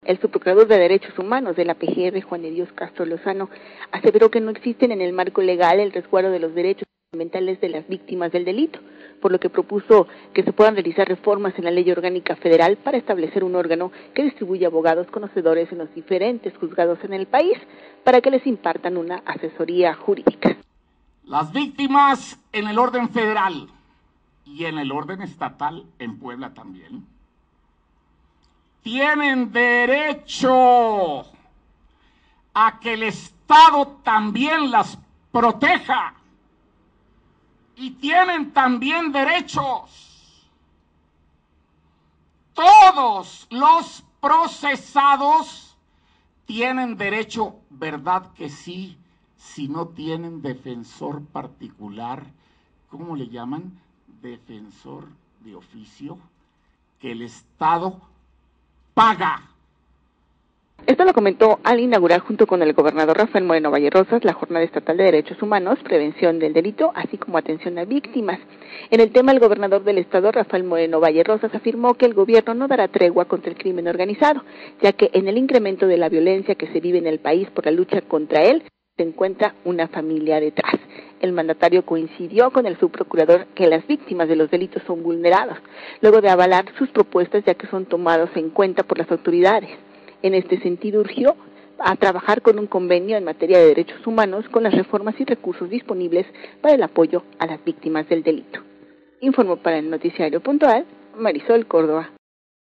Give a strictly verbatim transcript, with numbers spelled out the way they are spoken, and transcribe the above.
El subprocurador de Derechos Humanos de la P G R, Juan de Dios Castro Lozano, aseveró que no existen en el marco legal el resguardo de los derechos fundamentales de las víctimas del delito, por lo que propuso que se puedan realizar reformas en la Ley Orgánica Federal para establecer un órgano que distribuya abogados conocedores en los diferentes juzgados en el país para que les impartan una asesoría jurídica. Las víctimas en el orden federal y en el orden estatal, en Puebla también, tienen derecho a que el Estado también las proteja y tienen también derechos. Todos los procesados tienen derecho, ¿verdad que sí? Si no tienen defensor particular, ¿cómo le llaman? Defensor de oficio, que el Estado paga. Esto lo comentó al inaugurar junto con el gobernador Rafael Moreno Valle Rosas la Jornada Estatal de Derechos Humanos, Prevención del Delito, así como Atención a Víctimas. En el tema, el gobernador del estado, Rafael Moreno Valle Rosas, afirmó que el gobierno no dará tregua contra el crimen organizado, ya que en el incremento de la violencia que se vive en el país por la lucha contra él, se encuentra una familia detrás. El mandatario coincidió con el subprocurador que las víctimas de los delitos son vulneradas, luego de avalar sus propuestas ya que son tomados en cuenta por las autoridades. En este sentido, urgió a trabajar con un convenio en materia de derechos humanos con las reformas y recursos disponibles para el apoyo a las víctimas del delito. Informó para el Noticiario Puntual, Marisol Córdoba.